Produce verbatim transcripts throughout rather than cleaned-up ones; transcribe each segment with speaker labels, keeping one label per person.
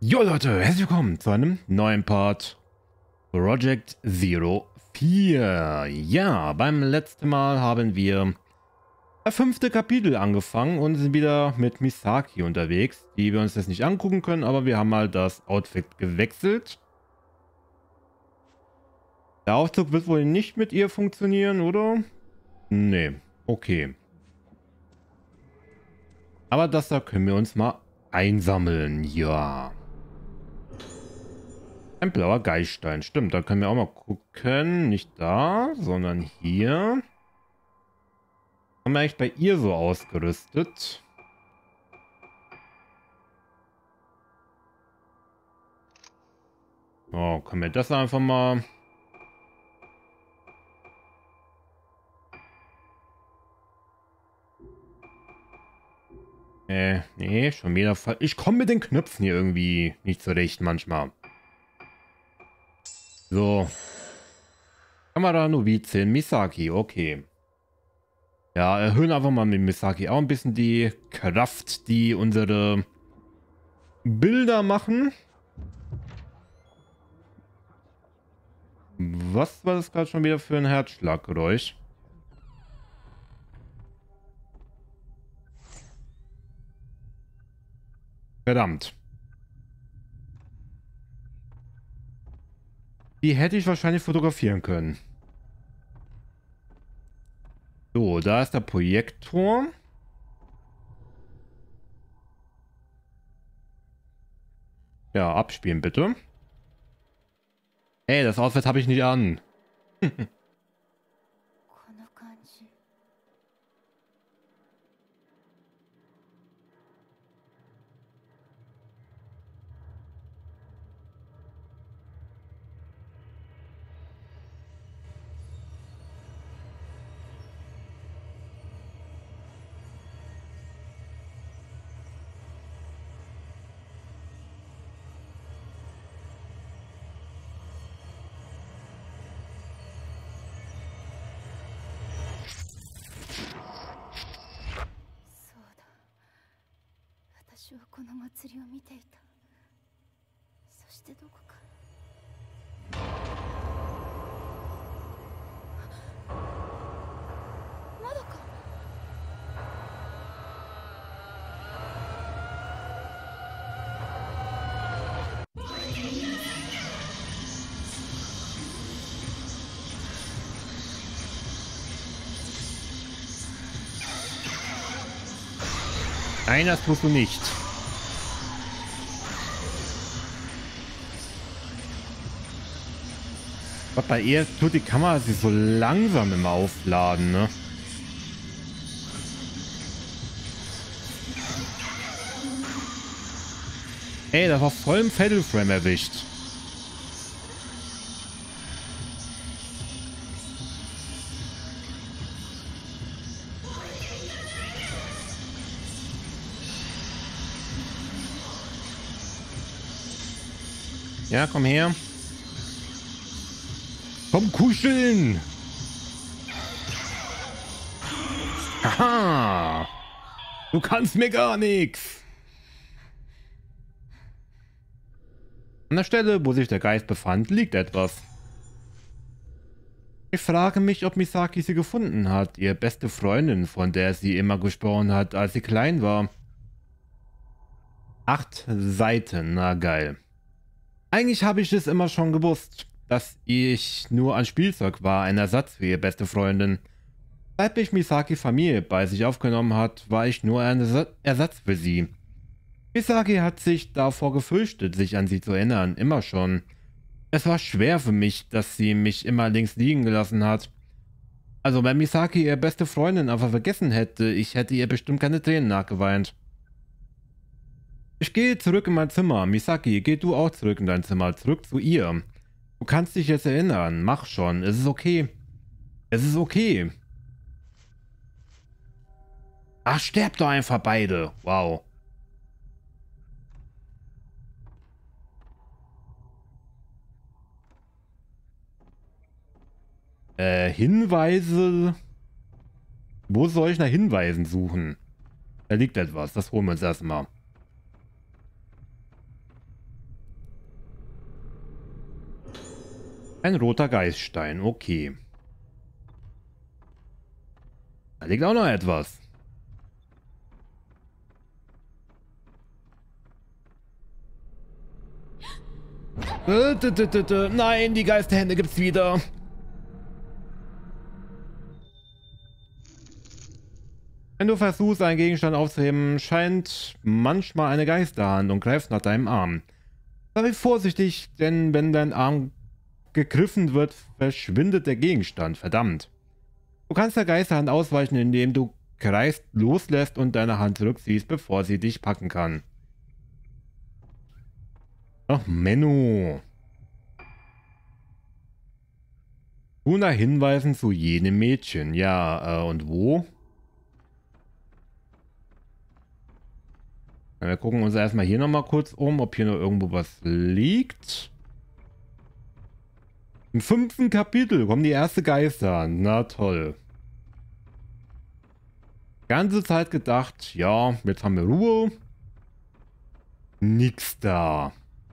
Speaker 1: Jo Leute, herzlich willkommen zu einem neuen Part Project Zero vier. Ja, beim letzten Mal haben wir das fünfte Kapitel angefangen und sind wieder mit Misaki unterwegs, die wir uns jetzt nicht angucken können, aber wir haben mal das Outfit gewechselt. Der Aufzug wird wohl nicht mit ihr funktionieren, oder? Nee, okay. Aber das da können wir uns mal einsammeln, ja. Ein blauer Geiststein, stimmt, da können wir auch mal gucken. Nicht da, sondern hier. Haben wir eigentlich bei ihr so ausgerüstet? Oh, können wir das einfach mal... Äh, nee, schon wieder... Ich komme mit den Knöpfen hier irgendwie nicht zurecht manchmal. So. Kamera-Novizin Misaki, okay. Ja, erhöhen einfach mal mit Misaki auch ein bisschen die Kraft, die unsere Bilder machen. Was war das gerade schon wieder für ein Herzschlaggeräusch? Verdammt. Die hätte ich wahrscheinlich fotografieren können. So, da ist der Projektor. Ja, abspielen bitte. Ey, das Outfit habe ich nicht an. Nein, das tust du nicht. Aber bei ihr tut die Kamera sich so langsam im Aufladen, ne? Ey, das war voll im Fatal Frame erwischt. Ja, komm her. Komm kuscheln. Haha. Du kannst mir gar nichts. An der Stelle, wo sich der Geist befand, liegt etwas. Ich frage mich, ob Misaki sie gefunden hat, ihre beste Freundin, von der sie immer gesprochen hat, als sie klein war. Acht Seiten, na geil. Eigentlich habe ich es immer schon gewusst, dass ich nur ein Spielzeug war, ein Ersatz für ihre beste Freundin. Seit mich Misakis Familie bei sich aufgenommen hat, war ich nur ein Ersatz für sie. Misaki hat sich davor gefürchtet, sich an sie zu erinnern, immer schon. Es war schwer für mich, dass sie mich immer links liegen gelassen hat. Also wenn Misaki ihre beste Freundin einfach vergessen hätte, ich hätte ihr bestimmt keine Tränen nachgeweint. Ich gehe zurück in mein Zimmer. Misaki, geh du auch zurück in dein Zimmer. Zurück zu ihr. Du kannst dich jetzt erinnern. Mach schon. Es ist okay. Es ist okay. Ach, sterbt doch einfach beide. Wow. Äh, Hinweise. Wo soll ich nach Hinweisen suchen? Da liegt etwas. Das holen wir uns erstmal. Ein roter Geiststein, okay. Da liegt auch noch etwas. Äh, t -t -t -t Nein, die Geisterhände gibt's wieder. Wenn du versuchst, einen Gegenstand aufzuheben, scheint manchmal eine Geisterhand und greifst nach deinem Arm. Sei vorsichtig, denn wenn dein Arm gegriffen wird, verschwindet der Gegenstand. Verdammt. Du kannst der Geisterhand ausweichen, indem du greifst, loslässt und deine Hand zurückziehst, bevor sie dich packen kann. Ach, Menno. Du nach Hinweisen zu jenem Mädchen. Ja, äh, und wo? Na, wir gucken uns erstmal hier nochmal kurz um, ob hier noch irgendwo was liegt. Im fünften Kapitel kommen die erste Geister an. Na toll. Ganze Zeit gedacht, ja, jetzt haben wir Ruhe. Nix da.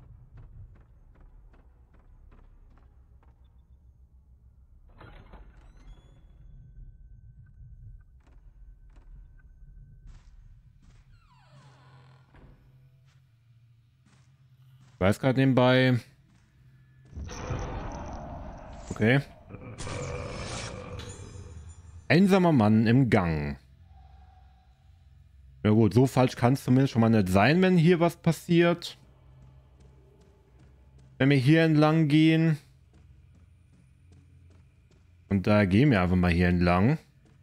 Speaker 1: Ich weiß gerade nebenbei. Okay. Einsamer Mann im Gang. Ja gut, so falsch kann es zumindest schon mal nicht sein, wenn hier was passiert. Wenn wir hier entlang gehen. Und da gehen wir einfach mal hier entlang.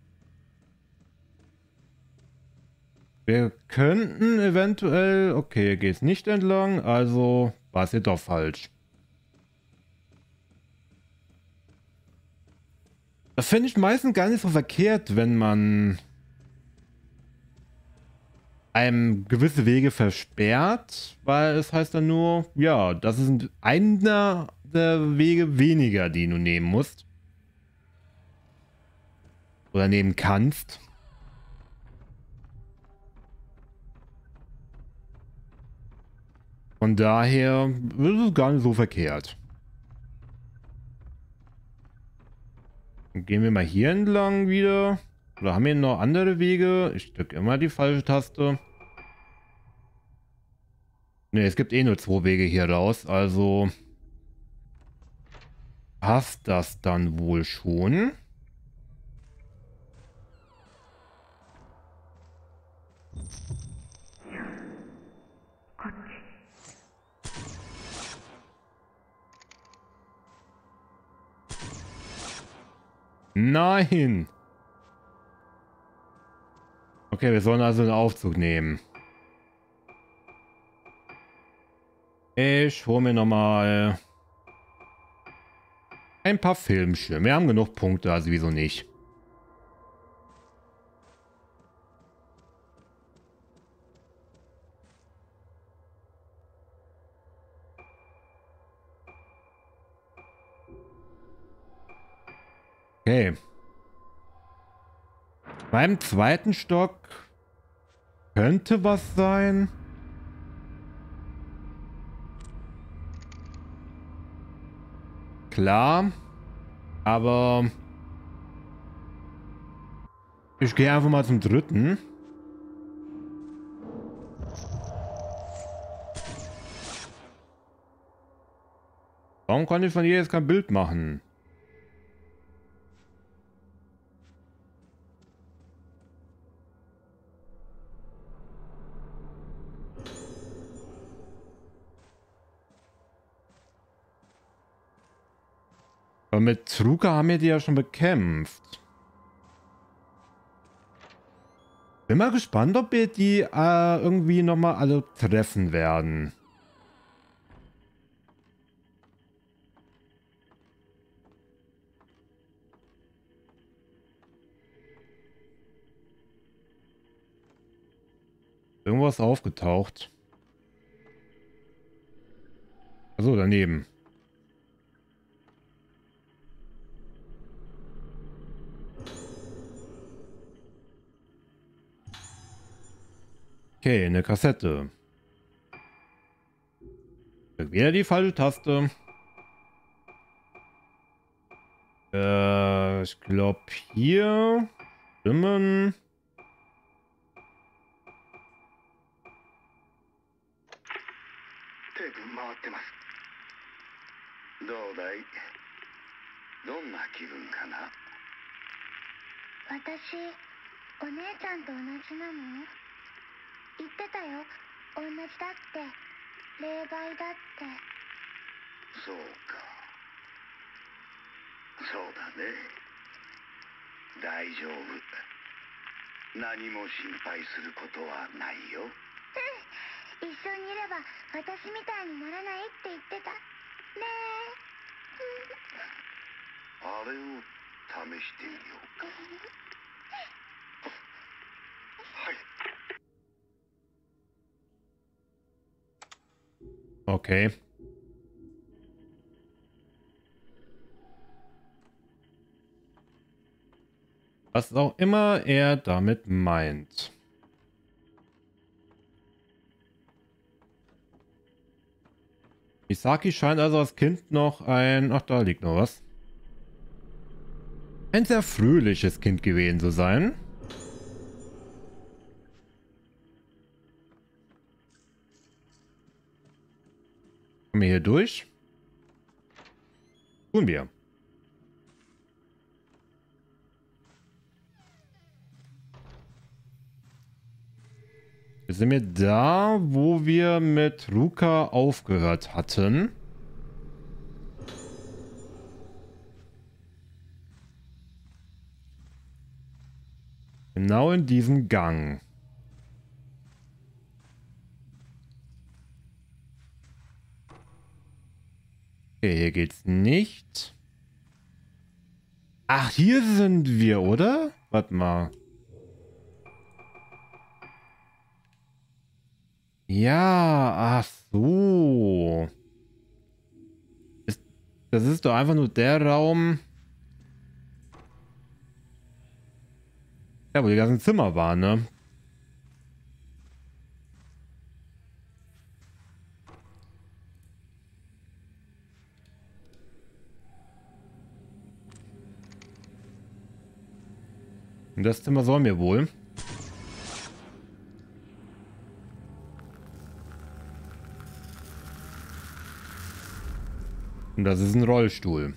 Speaker 1: Wir könnten eventuell... Okay, hier geht es nicht entlang, also war es hier doch falsch. Das finde ich meistens gar nicht so verkehrt, wenn man einem gewisse Wege versperrt, weil es heißt dann nur, ja, das ist einer der Wege weniger, die du nehmen musst. Oder nehmen kannst. Von daher ist es gar nicht so verkehrt. Dann gehen wir mal hier entlang wieder. Oder haben wir noch andere Wege? Ich drücke immer die falsche Taste. Ne, es gibt eh nur zwei Wege hier raus, also passt das dann wohl schon. Nein! Okay, wir sollen also einen Aufzug nehmen. Ich hole mir nochmal ein paar Filmschirme. Wir haben genug Punkte, also wieso nicht? Okay. Beim zweiten Stock könnte was sein. Klar, aber ich gehe einfach mal zum dritten. Warum kann ich von hier jetzt kein Bild machen? Aber mit Truka haben wir die ja schon bekämpft. Bin mal gespannt, ob wir die äh, irgendwie nochmal alle treffen werden. Irgendwas aufgetaucht. Achso, daneben. Okay, eine Kassette. Wieder die falsche Taste. ich glaube hier Stimmen. Okay. Was auch immer er damit meint. Misaki scheint also als Kind noch ein... Ach, da liegt noch was. Ein sehr fröhliches Kind gewesen zu sein. Kommen wir hier durch? Tun wir. Jetzt sind wir da, wo wir mit Ruka aufgehört hatten. Genau in diesem Gang. Okay, hier geht's nicht. Ach, hier sind wir, oder? Warte mal. Ja, ach so. Ist, das ist doch einfach nur der Raum, ja, wo die ganzen Zimmer waren, ne? Und das Zimmer sollen wir wohl. Und das ist ein Rollstuhl.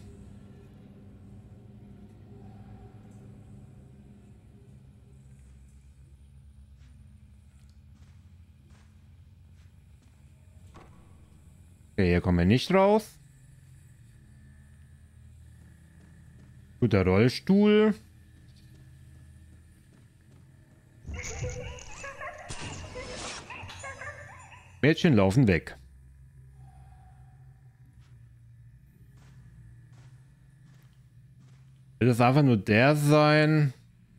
Speaker 1: Okay, hier kommen wir nicht raus. Gut, der Rollstuhl. Mädchen laufen weg. Will das einfach nur der sein?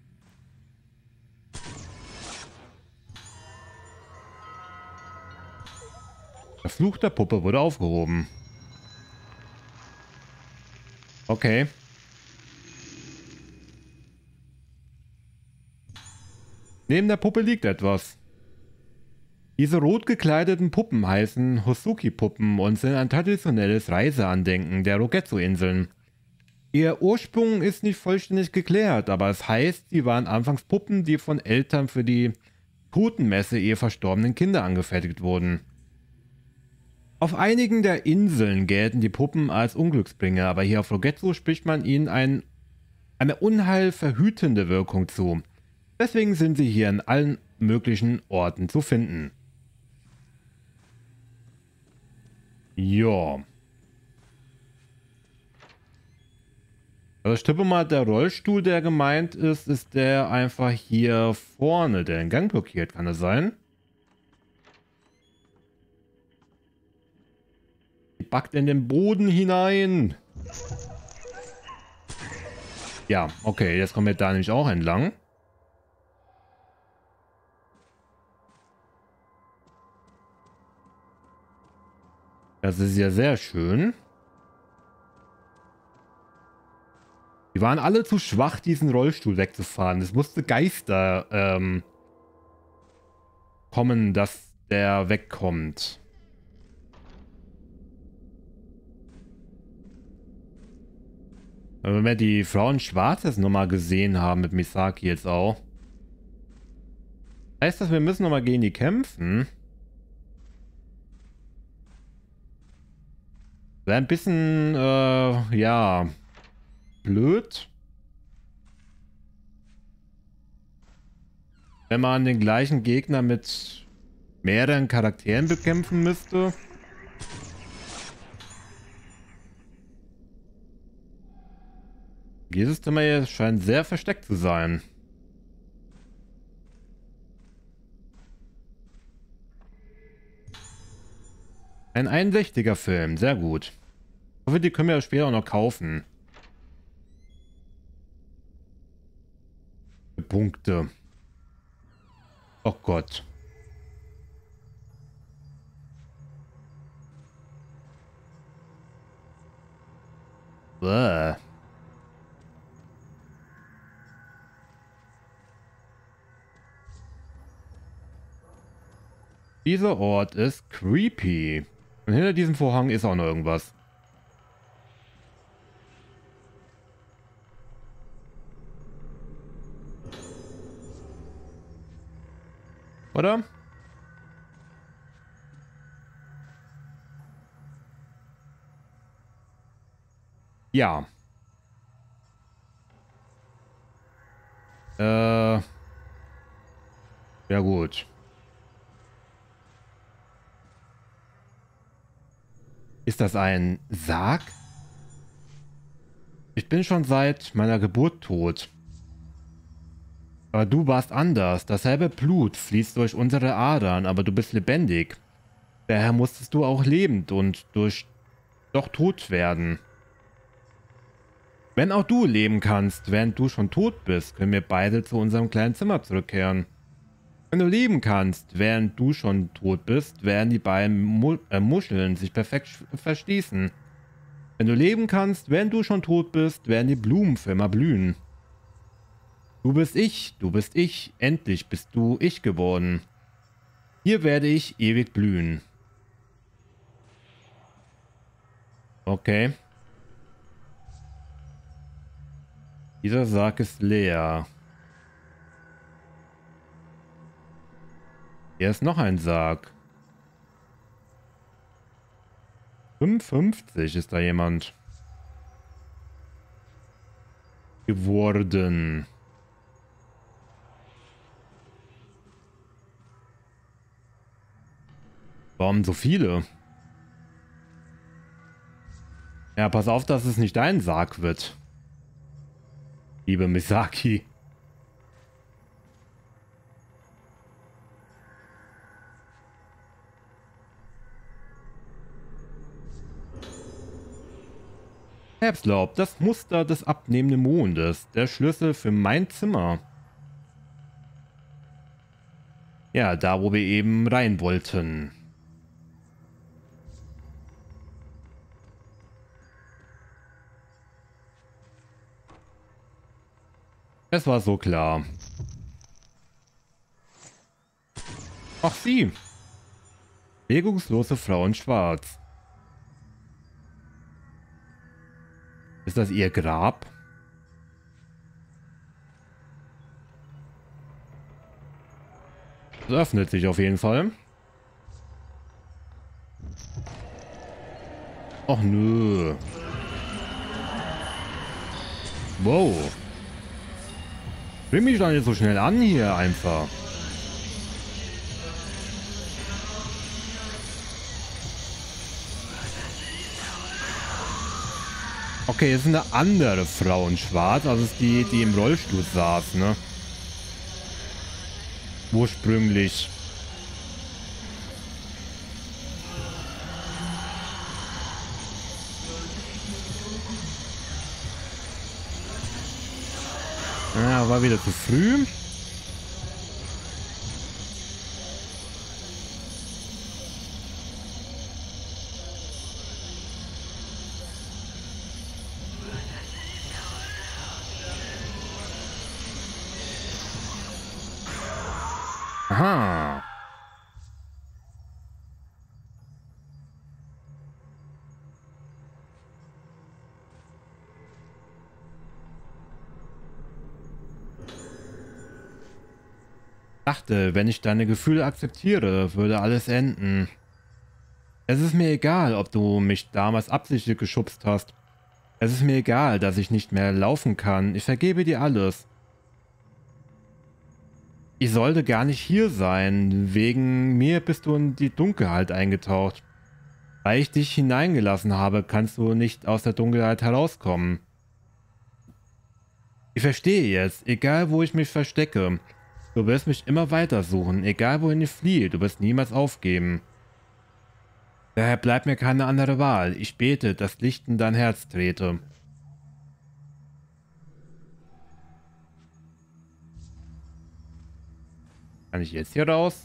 Speaker 1: Der Fluch der Puppe wurde aufgehoben. Okay. Neben der Puppe liegt etwas. Diese rot gekleideten Puppen heißen Hosuki-Puppen und sind ein traditionelles Reiseandenken der Rogetsu-Inseln. Ihr Ursprung ist nicht vollständig geklärt, aber es heißt, sie waren anfangs Puppen, die von Eltern für die Totenmesse ihrer verstorbenen Kinder angefertigt wurden. Auf einigen der Inseln gelten die Puppen als Unglücksbringer, aber hier auf Rogetsu spricht man ihnen ein, eine unheilverhütende Wirkung zu. Deswegen sind sie hier an allen möglichen Orten zu finden. Ja. Also ich tippe mal, der Rollstuhl, der gemeint ist, ist der einfach hier vorne, der den Gang blockiert. Kann das sein? Die backt in den Boden hinein. Ja, okay, jetzt kommen wir da nämlich auch entlang. Das ist ja sehr schön. Die waren alle zu schwach, diesen Rollstuhl wegzufahren. Es musste Geister ähm, kommen, dass der wegkommt. Aber wenn wir die Frauen Schwarzes nochmal gesehen haben mit Misaki jetzt auch. Heißt das, wir müssen nochmal gegen die kämpfen? Wäre ein bisschen, äh, ja, blöd. Wenn man den gleichen Gegner mit mehreren Charakteren bekämpfen müsste. Dieses Zimmer hier scheint sehr versteckt zu sein. Ein einsichtiger Film, sehr gut. Ich hoffe, die können wir später auch noch kaufen. Punkte. Oh Gott. Bäh. Dieser Ort ist creepy. Und hinter diesem Vorhang ist auch noch irgendwas. Oder? Ja. Äh. Ja gut. Ist das ein Sarg? Ich bin schon seit meiner Geburt tot. Aber du warst anders. Dasselbe Blut fließt durch unsere Adern, aber du bist lebendig. Daher musstest du auch lebend und durch doch tot werden. Wenn auch du leben kannst, während du schon tot bist, können wir beide zu unserem kleinen Zimmer zurückkehren. Wenn du leben kannst, während du schon tot bist, werden die beiden Mu äh, Muscheln sich perfekt verschließen. Wenn du leben kannst, während du schon tot bist, werden die Blumen für immer blühen. Du bist ich, du bist ich, endlich bist du ich geworden. Hier werde ich ewig blühen. Okay. Dieser Sarg ist leer. Hier ist noch ein Sarg. fünfundfünfzig ist da jemand geworden. Warum so viele? Ja, pass auf, dass es nicht dein Sarg wird. Liebe Misaki. Herbstlaub, das Muster des abnehmenden Mondes. Der Schlüssel für mein Zimmer. Ja, da wo wir eben rein wollten. Es war so klar. Ach sie. Regungslose Frau in Schwarz. Ist das ihr Grab? Es öffnet sich auf jeden Fall. Ach nö. Wow. Bring mich doch nicht so schnell an hier einfach. Okay, es ist eine andere Frau in Schwarz. Also es ist die, die im Rollstuhl saß, ne? Ursprünglich. Ja, war wieder zu früh. Aha. Dachte, wenn ich deine Gefühle akzeptiere, würde alles enden. Es ist mir egal, ob du mich damals absichtlich geschubst hast. Es ist mir egal, dass ich nicht mehr laufen kann. Ich vergebe dir alles. Ich sollte gar nicht hier sein. Wegen mir bist du in die Dunkelheit eingetaucht. Weil ich dich hineingelassen habe, kannst du nicht aus der Dunkelheit herauskommen. Ich verstehe jetzt, egal wo ich mich verstecke. Du wirst mich immer weiter suchen, egal wohin ich fliehe, du wirst niemals aufgeben. Daher bleibt mir keine andere Wahl. Ich bete, dass Licht in dein Herz trete. Kann ich jetzt hier raus?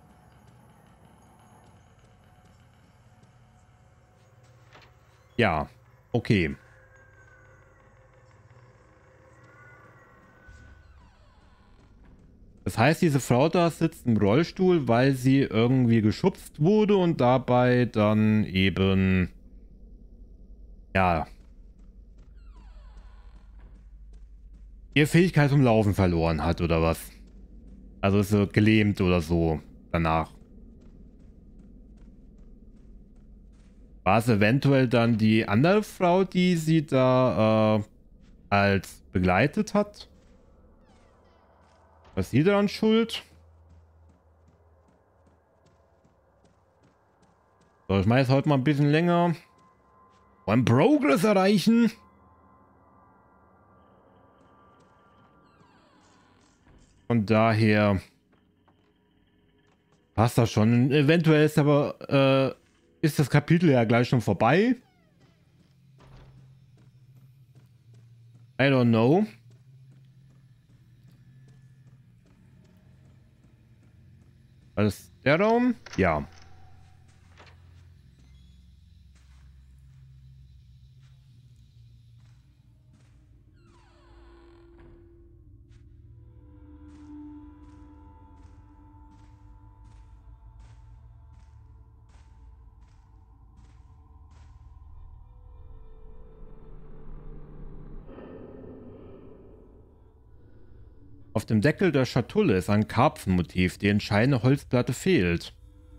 Speaker 1: Ja, okay. Das heißt, diese Frau da sitzt im Rollstuhl, weil sie irgendwie geschubst wurde und dabei dann eben, ja, ihre Fähigkeit zum Laufen verloren hat oder was. Also ist sie gelähmt oder so danach. War es eventuell dann die andere Frau, die sie da äh, als begleitet hat? Was ist sie daran schuld? So, ich mache jetzt heute mal ein bisschen länger. Wollen Progress erreichen? Von daher passt das schon. Eventuell ist aber äh, ist das Kapitel ja gleich schon vorbei. I don't know. War das der Raum? Ja. Auf dem Deckel der Schatulle ist ein Karpfenmotiv, die entscheidende Holzplatte fehlt.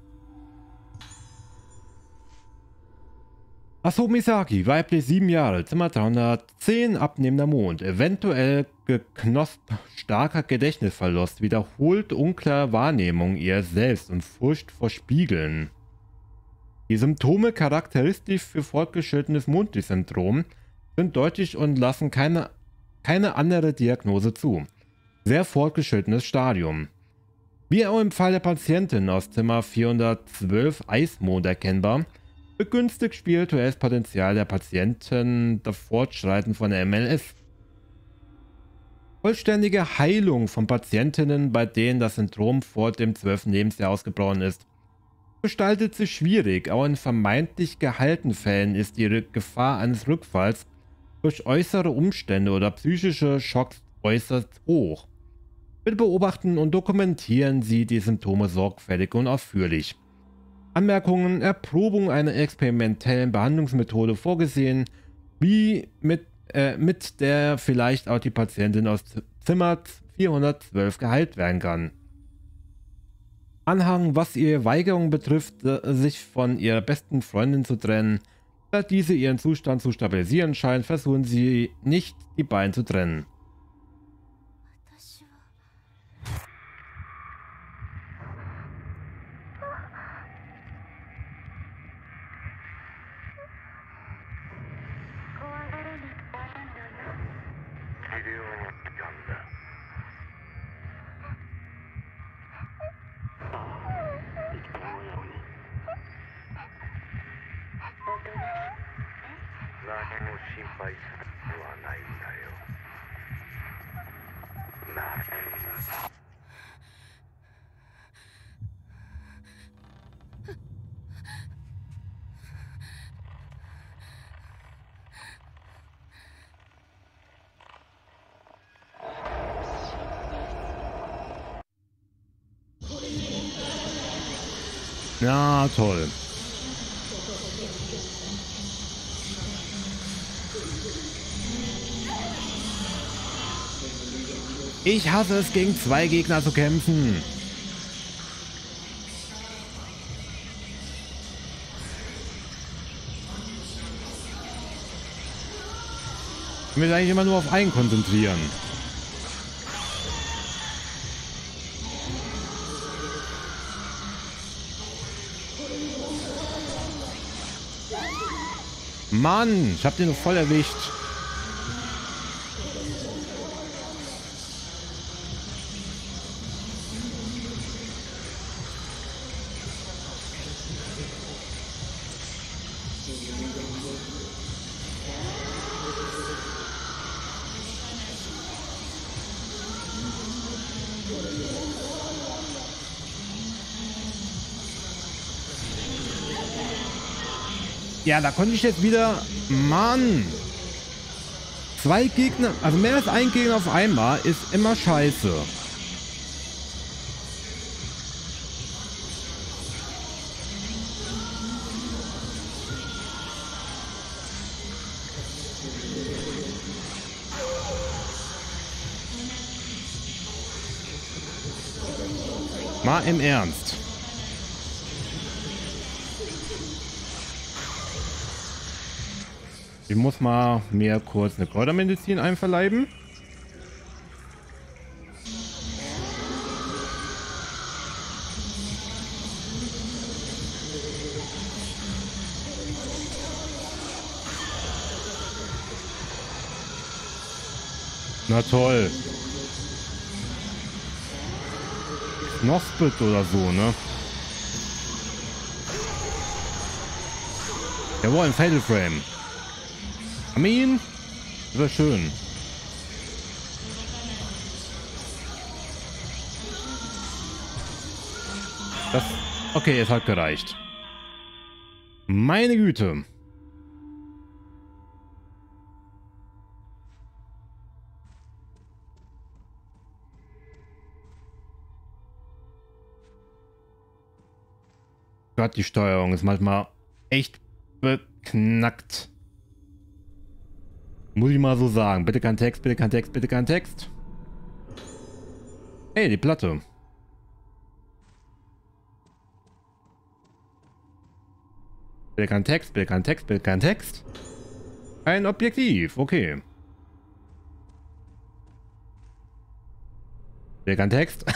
Speaker 1: Aso Misaki, weiblich sieben Jahre, Zimmer dreihundertzehn, abnehmender Mond, eventuell geknospt, starker Gedächtnisverlust, wiederholt unklar Wahrnehmung ihrer selbst und Furcht vor Spiegeln. Die Symptome, charakteristisch für fortgeschrittenes Mondlicht-Syndrom, sind deutlich und lassen keine, keine andere Diagnose zu. Sehr fortgeschrittenes Stadium. Wie auch im Fall der Patientin aus Zimmer vierhundertzwölf Eismond erkennbar, begünstigt spirituelles Potenzial der Patienten das Fortschreiten von M L S. Vollständige Heilung von Patientinnen, bei denen das Syndrom vor dem zwölften Lebensjahr ausgebrochen ist, gestaltet sich schwierig. Auch in vermeintlich geheilten Fällen ist die Gefahr eines Rückfalls durch äußere Umstände oder psychische Schocks äußerst hoch. Bitte beobachten und dokumentieren Sie die Symptome sorgfältig und ausführlich. Anmerkungen: Erprobung einer experimentellen Behandlungsmethode vorgesehen, wie mit, äh, mit der vielleicht auch die Patientin aus Zimmer vierhundertzwölf geheilt werden kann. Anhang: Was ihre Weigerung betrifft, sich von ihrer besten Freundin zu trennen, da diese ihren Zustand zu stabilisieren scheint, versuchen sie nicht, die beiden zu trennen. Ja, toll. Ich hasse es, gegen zwei Gegner zu kämpfen. Ich will eigentlich immer nur auf einen konzentrieren. Mann, ich hab den voll erwischt. Ja, da konnte ich jetzt wieder... Mann! Zwei Gegner, also mehr als ein Gegner auf einmal ist immer scheiße. Mal im Ernst. Ich muss mal mir kurz eine Kräutermedizin einverleiben. Na toll. Knospet oder so, ne? Jawohl, ein Fatal Frame. Amin. Das wäre schön. Das... Okay, es hat gereicht. Meine Güte. Gott, die Steuerung ist manchmal echt beknackt. Muss ich mal so sagen. Bitte kein Text, bitte kein Text, bitte kein Text. Hey, die Platte. Bitte kein Text, bitte kein Text, bitte kein Text. Ein Objektiv, okay. Bitte kein Text.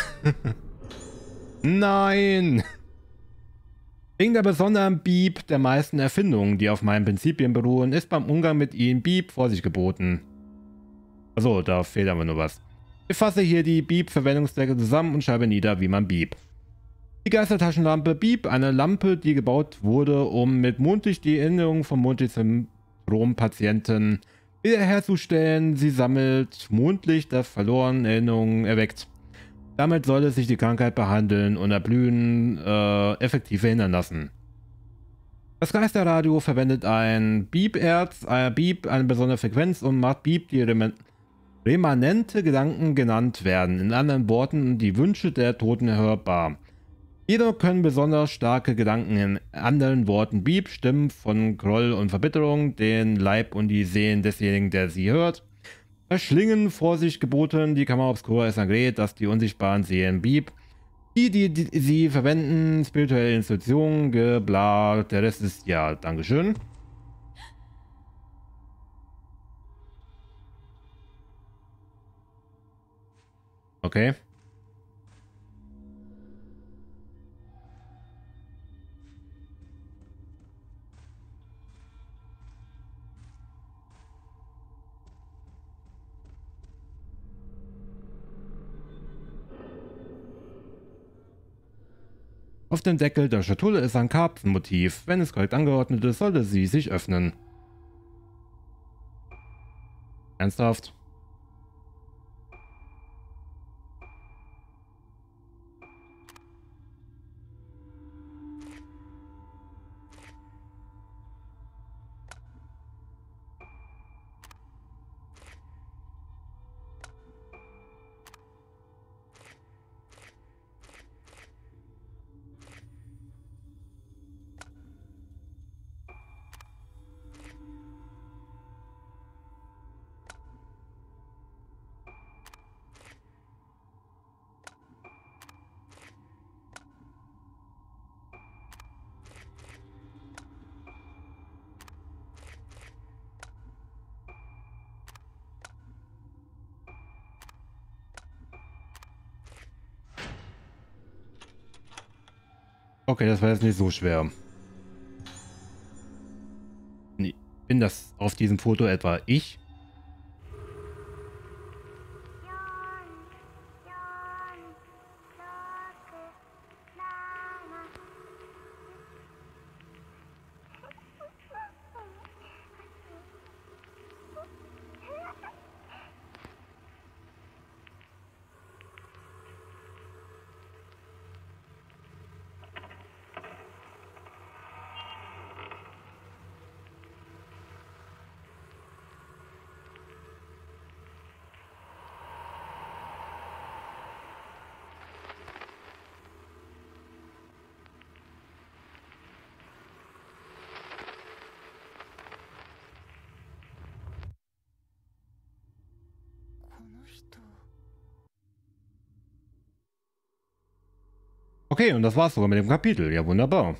Speaker 1: Nein! Wegen der besonderen Beep der meisten Erfindungen, die auf meinen Prinzipien beruhen, ist beim Umgang mit ihnen Beep Vorsicht geboten. Achso, da fehlt aber nur was. Ich fasse hier die Beep-Verwendungszwecke zusammen und schreibe nieder, wie man Beep. Die Geistertaschenlampe Beep, eine Lampe, die gebaut wurde, um mit Mondlicht die Erinnerungen von Mondlicht-Syndrom-Patienten wiederherzustellen. Sie sammelt Mondlicht, das verlorene Erinnerungen erweckt. Damit soll es sich die Krankheit behandeln und Erblühen äh, effektiv verhindern lassen. Das Geisterradio verwendet ein Beep-Erz, ein Beep, eine besondere Frequenz und macht Beep, die rem remanente Gedanken genannt werden. In anderen Worten, die Wünsche der Toten hörbar. Jedoch können besonders starke Gedanken, in anderen Worten Beep, Stimmen von Groll und Verbitterung, den Leib und die Seelen desjenigen, der sie hört, verschlingen. Vorsicht geboten, die Kammer Obscura ist ein Gerät, das die unsichtbaren Seelen Beep, die, die, die sie verwenden, spirituelle Institutionen, gebla, der Rest ist, ja, Dankeschön. Okay. Auf dem Deckel der Schatulle ist ein Karpfenmotiv. Wenn es korrekt angeordnet ist, sollte sie sich öffnen. Ernsthaft? Okay, das war jetzt nicht so schwer. Nee, bin das auf diesem Foto etwa ich? Okay, und das war's sogar mit dem Kapitel. Ja, wunderbar.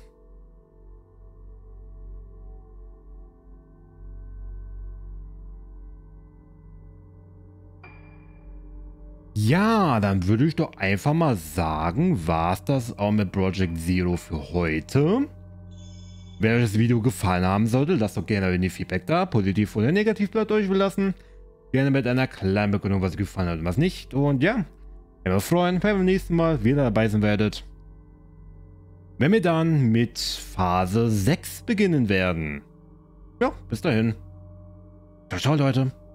Speaker 1: Ja, dann würde ich doch einfach mal sagen, war's das auch mit Project Zero für heute. Wenn euch das Video gefallen haben sollte, lasst doch gerne ein Feedback da, positiv oder negativ bleibt euch belassen. Gerne mit einer kleinen Begründung, was euch gefallen hat und was nicht. Und ja, ich würde mich freuen, wenn ihr beim nächsten Mal wieder dabei sein werdet. Wenn wir dann mit Phase sechs beginnen werden. Ja, bis dahin. Ciao, ciao, Leute.